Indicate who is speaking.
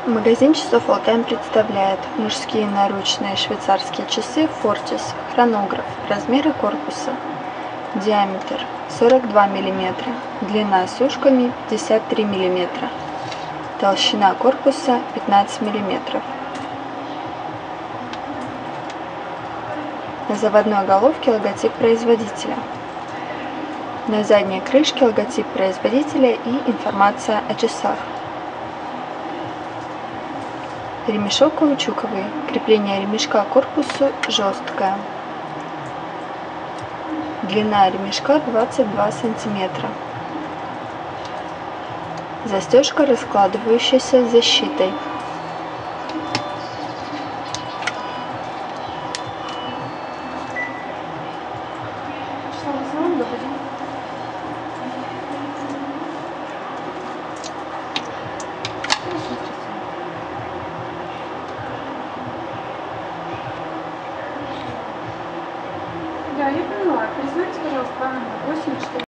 Speaker 1: Магазин часов All-Time представляет мужские наручные швейцарские часы Fortis, хронограф, размеры корпуса, диаметр 42 мм, длина с ушками 53 мм, толщина корпуса 15 мм. На заводной головке логотип производителя. На задней крышке логотип производителя и информация о часах. Ремешок каучуковый. Крепление ремешка к корпусу жесткое. Длина ремешка 22 см. Застежка, раскладывающаяся с защитой.
Speaker 2: Да, я поняла. Перезвоните, пожалуйста, по номеру 84.